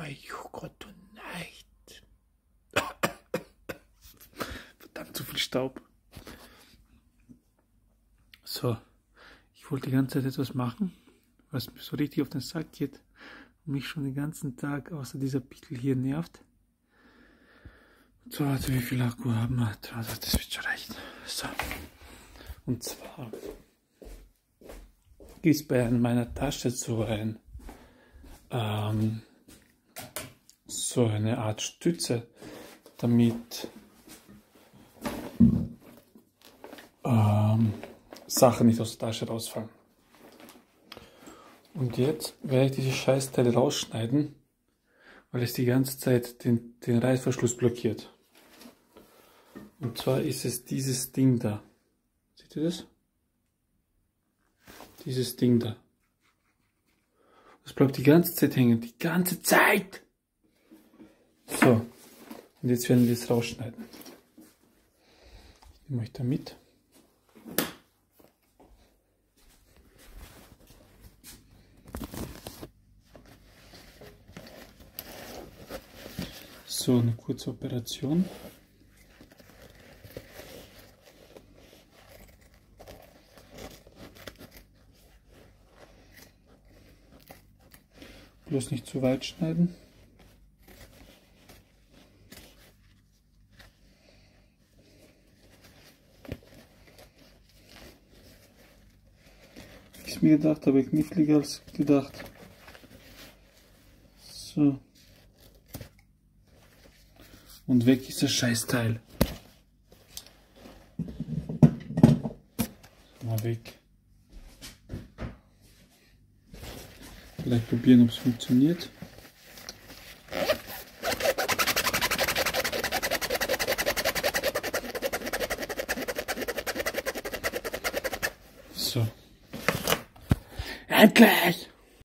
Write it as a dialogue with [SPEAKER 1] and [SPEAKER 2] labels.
[SPEAKER 1] Joghurt tonight. Verdammt, zu viel Staub. So, ich wollte die ganze Zeit etwas machen, was mir so richtig auf den Sack geht und mich schon den ganzen Tag außer dieser Pickel hier nervt. So, also wie viel Akku haben wir? Also das wird schon reichen. So, und zwar ist bei meiner Tasche so eine Art Stütze, damit Sachen nicht aus der Tasche rausfallen. Und jetzt werde ich diese Scheißteile rausschneiden, weil es die ganze Zeit den Reißverschluss blockiert. Und zwar ist es dieses Ding da. Seht ihr das? Dieses Ding da. Das bleibt die ganze Zeit hängen. Die ganze Zeit! So. Und jetzt werden wir es rausschneiden. Ich nehme euch da mit. So, eine kurze Operation. Bloß nicht zu weit schneiden. Ist mir gedacht, aber kniffliger als gedacht. So. Und weg ist das Scheißteil. Mal weg. Vielleicht probieren, ob es funktioniert. So. Endlich!